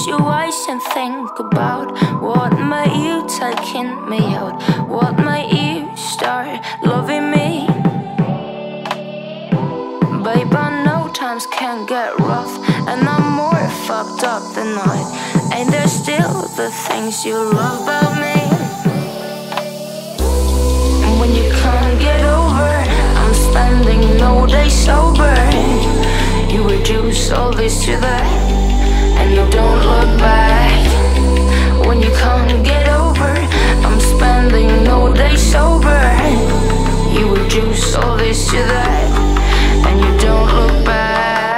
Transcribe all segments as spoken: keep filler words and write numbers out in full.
close your eyes and think about what made you taking me out, what made you start loving me. Babe, I know times can get rough, and I'm more fucked up than not. Ain't there still the things you love about me? And when you can't get over, I'm spending no day sober. You reduce all this to that, and you don't look back. When you can't get over, I'm spending no day sober. You reduce all this to that, and you don't look back.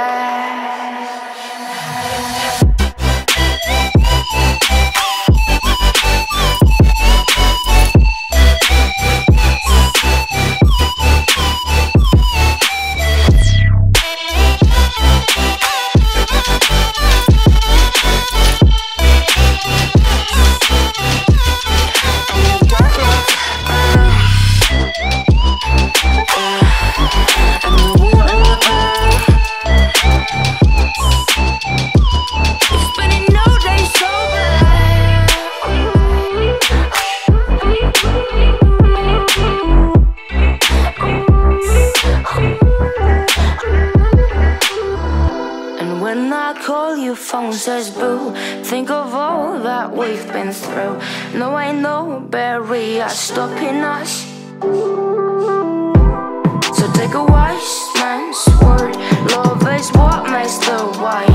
When I call you, phone says boo. Think of all that we've been through. No, ain't no barrier stopping us. So take a wise man's word. Love is what makes the wise